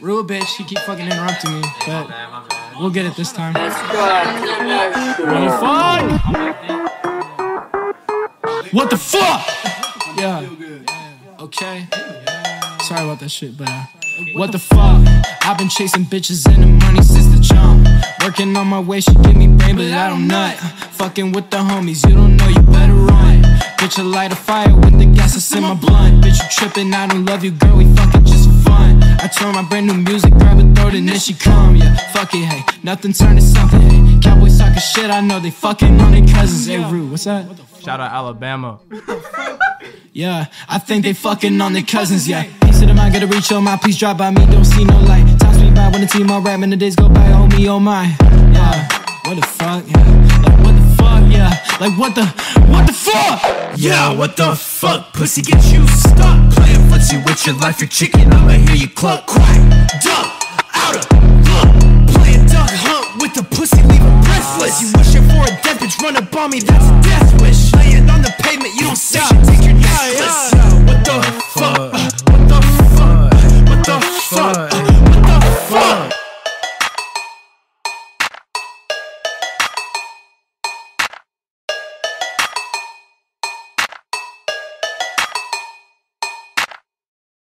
Rude bitch, he keep fucking interrupting me, but we'll get it this time. Let's go. What the fuck? What the fuck? Yeah. Okay. Sorry about that shit, but what the fuck? I've been chasing bitches and the money since the jump. Working on my way, she give me brain, but I don't nut. Fucking with the homies, you don't know, you better run. Bitch, I light a fire with the gas that's in my blunt. Bitch, you trippin', I don't love you, girl, we fucking just for fun. I turn my brand new music, grab a throat and then she come, yeah. Fuck it, hey, nothing turned to something, hey. Cowboys talking shit, I know they fucking on their cousins. Hey, Rue, what's that? Shout out Alabama. Yeah, I think they fucking on their cousins, yeah. Piece of them, I gotta reach on my please drop by me, don't see no light. Time speed by when the team all rap, and the days go by, oh me, oh my. Yeah, what the fuck, yeah. Like what the fuck, yeah. Like what the fuck? Yeah, what the fuck? Pussy, get you stuck playing footsie with your life, your chicken, I'ma hear you cluck. Crack, duck, out of luck. Playing duck hunt with the pussy, leave her breathless. You wishing for a death bitch, run up on me, that's a death wish. Laying on the pavement, you don't say shit, take your necklace.